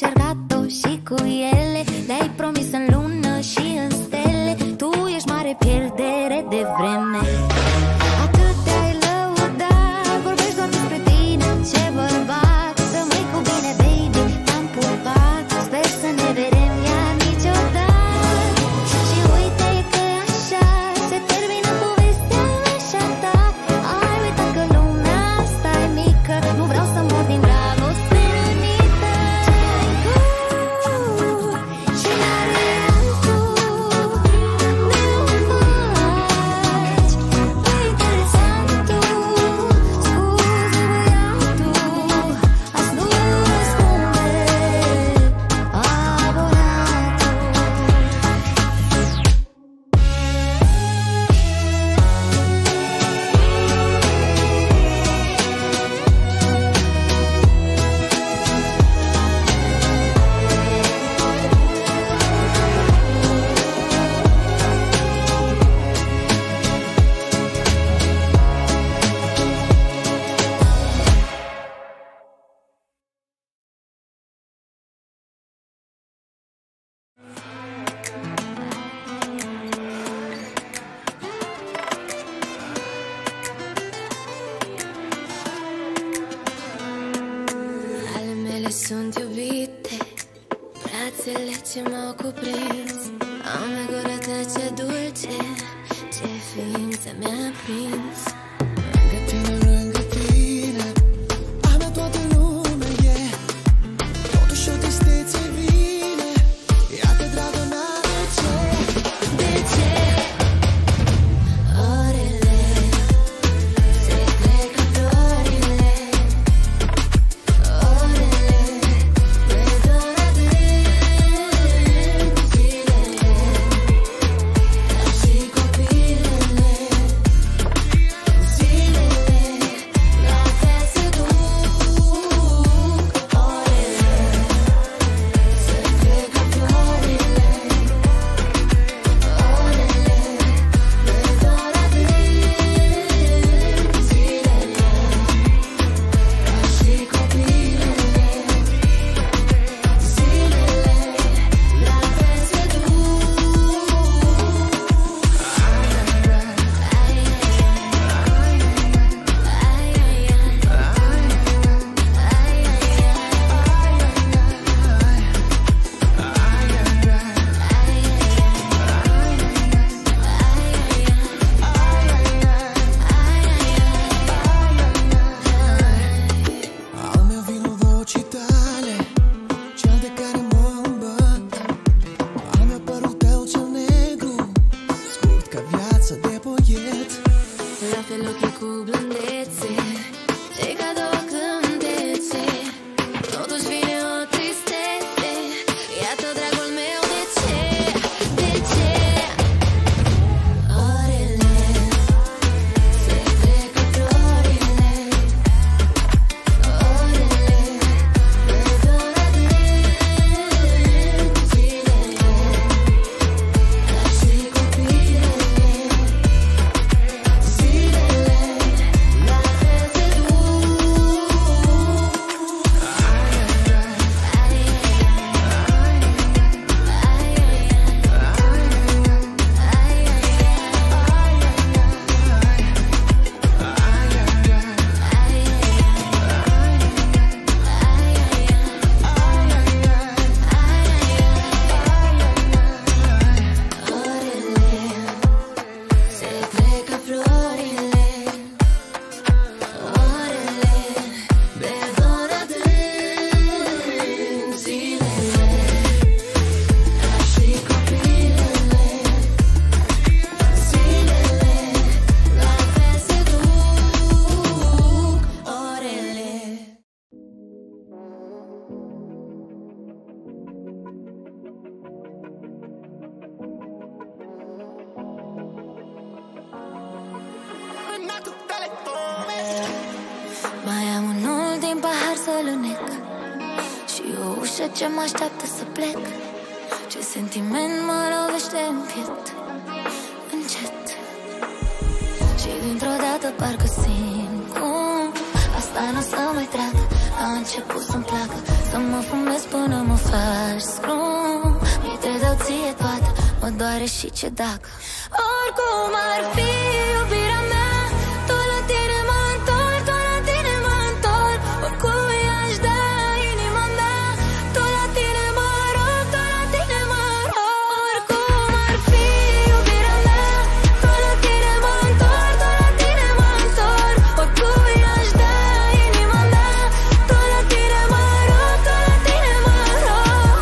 încercat-o și cu ele. Le-ai promis în lună și în stele. Tu ești mare pierdere de vreme. Atât te-ai lăudat, vorbești doar despre tine. Ce bărbat, rămâi cu bine, baby, te-am pupat. Sper să ne vedem iar niciodată. Și uite că așa se termină povestea mea și a ta. Ai uitat că lumea asta e mică. Nu vreau să mor din dragoste rănită. Și n-are altul de o faci. E interesant tu, scuze băiatul, azi nu răspunde abonatul. Ale mele sunt iubite, brațele ce m-au cuprins. Am gura ta ce dulce, ce ființă mi-a prins. Lângă tine, a mea toată lumea e. Totuși o tristețe vine. Iată, dragă mea, de ce? De ce? Orele se trec ca florile. Orele me dor adânc zilele, ca și copilele. Zilele la fel se duc. Orele se trec ca florile. Orele me dor adânc zilele, ca și copilele. Zilele la fel se duc. Al meu vino vocii tale, cel de care mă îmbăt. Al meu părul tău cel negru, scurt ca viața de poet. La fel ochii cu blândețe, cei ca două cântece. Totuși vine o tristețe. Iată, dragul meu, de ce? De ce? Orele se trec ca florile. Orele me dor adânc zilele, ca și copilele. Zilele la fel se duc. Orele se trec ca florile. Orele me dor adânc zilele, ca și copilele. Zilele la fel se duc. Orele. Mai am un ultim pahar să lunec și o ușă ce mă așteaptă să plec. Ce sentiment mă lovește în piept, încet. Și dintr-o dată parcă simt cum asta nu o să mai treacă. a început să-mi placă să mă fumez până mă faci scrum. Mi te dau ție toată, mă doare și ce dacă. Oricum ar fi iubirea mea, tot la tine mă întorc, tot la tine mă întorc. Oricui aș da inima mea, tot la tine mă rog, tot la tine mă rog. Oricum ar fi iubirea mea, tot la tine mă întorc, tot la tine mă întorc. Oricui aș da inima mea, tot la tine mă rog, tot la tine mă rog.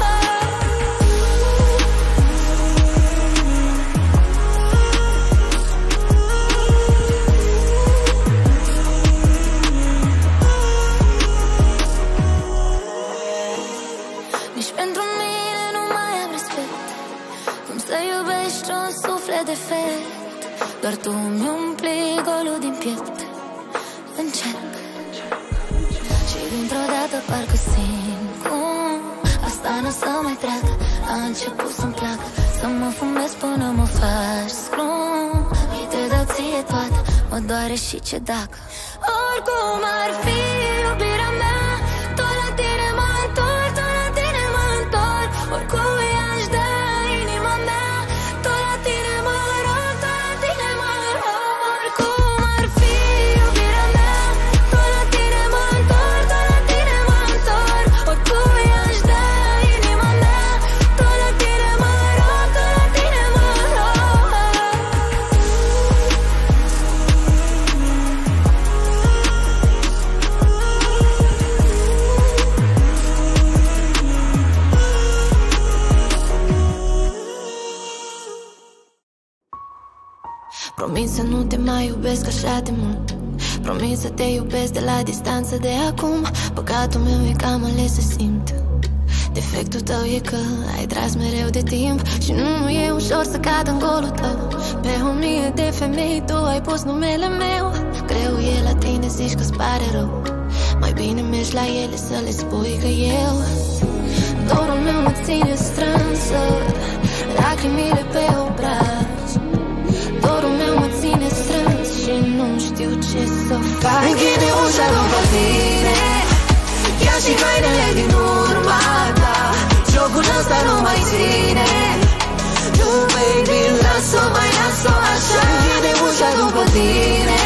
Nici pentru mine nu mai am respect. Cum să iubești un suflet defect? Doar tu îmi umpli golul din piept. Încerc și dintr-o dată parcă simt cum asta n-o să mai treacă. A început să-mi placă să mă fumez până mă faci scrum. Mi te dau ție toată, mă doare și ce dacă. Oricum ar fi iubirea mea, tot la tine mă întorc, tot la tine mă întorc. Oricui aș da inima mea, tot la tine mă rog, tot la tine mă rog. Oricum ar fi iubirea mea, tot la tine mă întorc, tot la tine mă întorc. Oricui aș da inima mea, tot la tine mă rog, tot la tine mă rog. Promis să nu te mai iubesc așa de mult. Promis să te iubesc de la distanță de acum. Păcatul meu e că am ales să simt. Defectul tău e că ai tras mereu de timp și nu e ușor să cad în golul tău. Pe o mie de femei tu ai pus numele meu. Greu e la tine, zici că-ți pare rău. Mai bine mergi la ele să le spui că eu. Dorul meu mă ține strânsă, lacrimile pe obraz. Dorul meu mă ține strâns și nu știu ce să fac. Închide ușa după tine, ia și hainele din urma ta. Jocul ăsta nu mai ține. Tu, baby, las-o, mai las-o așa. Închide ușa după tine,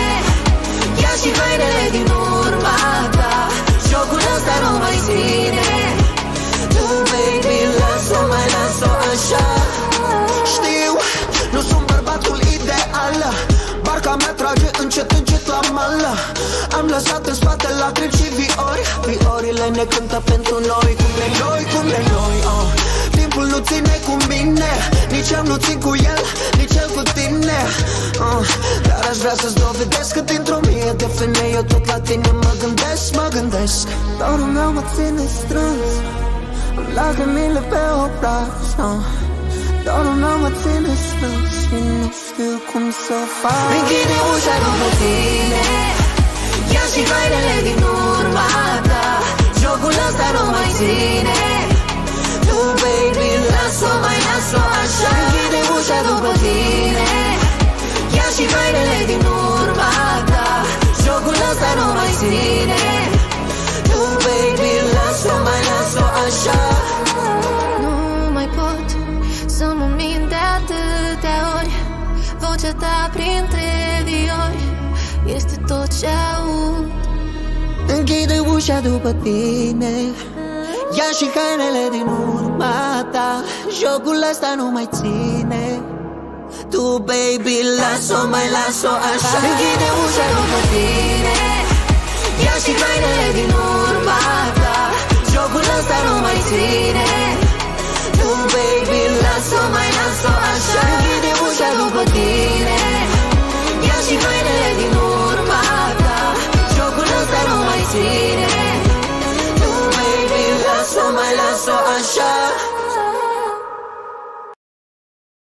ia și hainele din urma ta. Jocul ăsta nu mai ține. Tu, baby, las-o, mai las-o așa. Știu, nu sunt bărbatul ideal, barca mea trage încet, încet la mală. Am lăsat în spate lacrimi și viori. Viorile ne cântă pentru noi, cum de noi, cum de noi, oh. Timpul nu ține cu mine, nici eu nu țin cu el, nici el cu tine, dar aș vrea să-ți dovedesc că dintr-o mie de femei eu tot la tine mă gândesc, mă gândesc. Dorul meu mă ține strâns, lacrimile pe obraz, dorul meu mă ține strâns și nu știu cum să fac. Închide ușa după tine, ia și hainele din urma ta. Jocul ăsta nu mai ține. Tu, baby, las-o, mai las-o așa. Închide ușa după tine, ia și hainele din urma ta. Jocul ăsta nu mai ține. Tu, baby, las-o, mai las-o așa. Nu mai pot să mă mint de atâtea ori. Vocea ta printre viori este tot ce aud. Închide ușa după tine, ia și hainele din urma ta. Jocul ăsta nu mai ține. Tu, baby, las-o, mai las-o așa. Închide ușa după tine, ia și hainele din urma ta. Jocul ăsta nu mai ține.